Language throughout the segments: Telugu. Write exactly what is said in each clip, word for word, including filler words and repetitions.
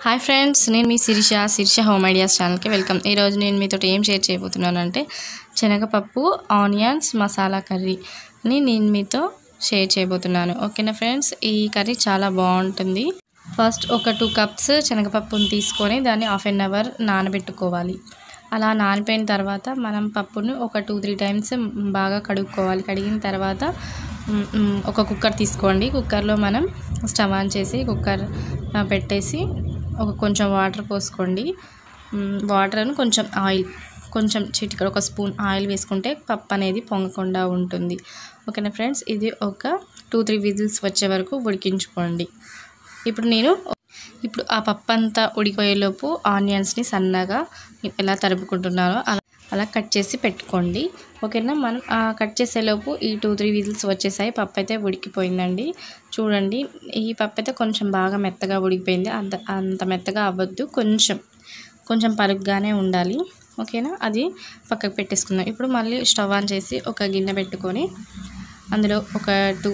హాయ్ ఫ్రెండ్స్, నేను మీ శిరీష శిరీష హోమ్ ఐడియాస్ ఛానల్కి వెల్కమ్. ఈరోజు నేను మీతో ఏం షేర్ చేయబోతున్నానంటే శనగపప్పు ఆనియన్స్ మసాలా కర్రీని నేను మీతో షేర్ చేయబోతున్నాను. ఓకేనా ఫ్రెండ్స్, ఈ కర్రీ చాలా బాగుంటుంది. ఫస్ట్ ఒక టూ కప్స్ శనగపప్పుని తీసుకొని దాన్ని హాఫ్ అన్ అవర్ నానబెట్టుకోవాలి. అలా నానిపోయిన తర్వాత మనం పప్పును ఒక టూ త్రీ టైమ్స్ బాగా కడుక్కోవాలి. కడిగిన తర్వాత ఒక కుక్కర్ తీసుకోండి. కుక్కర్లో మనం స్టవ్ ఆన్ చేసి కుక్కర్ పెట్టేసి ఒక కొంచెం వాటర్ పోసుకోండి. వాటర్ను కొంచెం ఆయిల్ కొంచెం చిటికెడు ఒక స్పూన్ ఆయిల్ వేసుకుంటే పప్పు అనేది పొంగకుండా ఉంటుంది. ఓకేనా ఫ్రెండ్స్, ఇది ఒక టూ త్రీ విజిల్స్ వచ్చే వరకు ఉడికించుకోండి. ఇప్పుడు నేను ఇప్పుడు ఆ పప్పు అంతా ఉడికిపోయేలోపు ఆనియన్స్ని సన్నగా ఎలా తరుపుకుంటున్నానో అలా అలా కట్ చేసి పెట్టుకోండి. ఓకేనా, మనం కట్ చేసేలోపు ఈ టూ త్రీ విజిల్స్ వచ్చేసాయి. పప్పు అయితే ఉడికిపోయిందండి. చూడండి, ఈ పప్పు అయితే కొంచెం బాగా మెత్తగా ఉడికిపోయింది. అంత అంత మెత్తగా అవ్వద్దు, కొంచెం కొంచెం పలుగ్గానే ఉండాలి. ఓకేనా, అది పక్కకు పెట్టేసుకుందాం. ఇప్పుడు మళ్ళీ స్టవ్ ఆన్ చేసి ఒక గిన్నె పెట్టుకొని అందులో ఒక టూ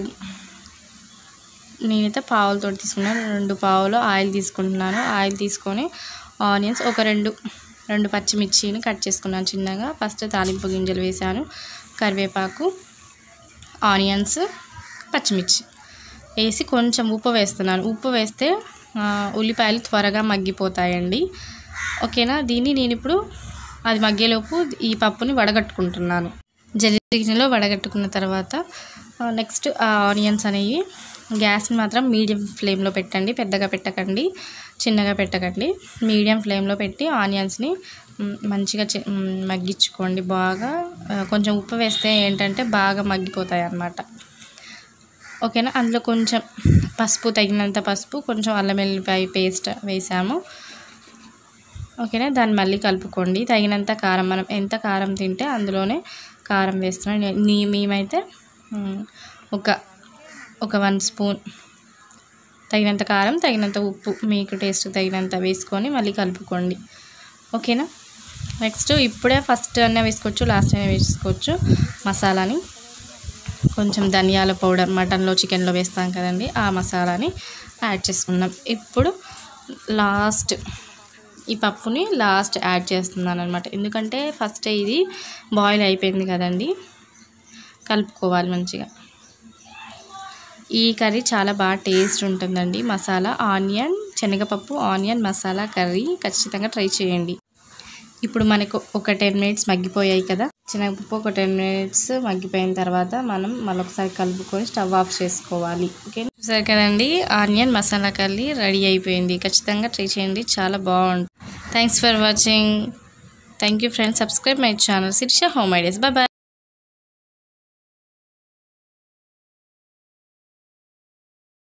నేనైతే పావులతో తీసుకున్నాను. రెండు పావులు ఆయిల్ తీసుకుంటున్నాను. ఆయిల్ తీసుకొని ఆనియన్స్ ఒక రెండు రెండు పచ్చిమిర్చిని కట్ చేసుకున్నాను చిన్నగా. ఫస్ట్ తాలింపు గింజలు వేసాను, కరివేపాకు, ఆనియన్స్, పచ్చిమిర్చి వేసి కొంచెం ఉప్పు వేస్తున్నాను. ఉప్పు వేస్తే ఉల్లిపాయలు త్వరగా మగ్గిపోతాయండి. ఓకేనా, దీన్ని నేను ఇప్పుడు అది మగ్గేలోపు ఈ పప్పుని వడగట్టుకుంటున్నాను. గిన్నెలో వడగట్టుకున్న తర్వాత నెక్స్ట్ ఆ ఆనియన్స్ అనేవి గ్యాస్ని మాత్రం మీడియం ఫ్లేమ్లో పెట్టండి. పెద్దగా పెట్టకండి, చిన్నగా పెట్టకండి. మీడియం ఫ్లేమ్లో పెట్టి ఆనియన్స్ని మంచిగా మగ్గించుకోండి. బాగా కొంచెం ఉప్పు వేస్తే ఏంటంటే బాగా మగ్గిపోతాయి అన్నమాట. ఓకేనా, అందులో కొంచెం పసుపు, తగినంత పసుపు, కొంచెం అల్లం వెల్లిపాయ పేస్ట్ వేసాము. ఓకేనా, దాన్ని మళ్ళీ కలుపుకోండి. తగినంత కారం, మనం ఎంత కారం తింటే అందులోనే కారం వేస్తున్నాం. నీ మేమైతే ఒక ఒక వన్ స్పూన్ తగినంత కారం, తగినంత ఉప్పు, మీకు టేస్ట్ తగినంత వేసుకొని మళ్ళీ కలుపుకోండి. ఓకేనా, నెక్స్ట్ ఇప్పుడే ఫస్ట్ అనే వేసుకోవచ్చు, లాస్ట్ అయినా వేసుకోవచ్చు. మసాలాని కొంచెం ధనియాల పౌడర్, మటన్లో చికెన్లో వేస్తాం కదండి, ఆ మసాలాని యాడ్ చేసుకుందాం. ఇప్పుడు లాస్ట్ ఈ పప్పుని లాస్ట్ యాడ్ చేస్తున్నాను అనమాట. ఎందుకంటే ఫస్ట్ ఇది బాయిల్ అయిపోయింది కదండి, కలుపుకోవాలి మంచిగా. ఈ కర్రీ చాలా బాగా టేస్ట్ ఉంటుందండి. మసాలా ఆనియన్ శనగపప్పు ఆనియన్ మసాలా కర్రీ ఖచ్చితంగా ట్రై చేయండి. ఇప్పుడు మనకు ఒక టెన్ మినిట్స్ మగ్గిపోయాయి కదా. శనగపప్పు ఒక టెన్ మినిట్స్ మగ్గిపోయిన తర్వాత మనం మరొకసారి కలుపుకొని స్టవ్ ఆఫ్ చేసుకోవాలి. ఓకే, సరే కదండి, ఆనియన్ మసాలా కర్రీ రెడీ అయిపోయింది. ఖచ్చితంగా ట్రై చేయండి, చాలా బాగుంటుంది. Thanks for watching. Thank you friends. Subscribe my channel Sirisha home ideas. Bye bye.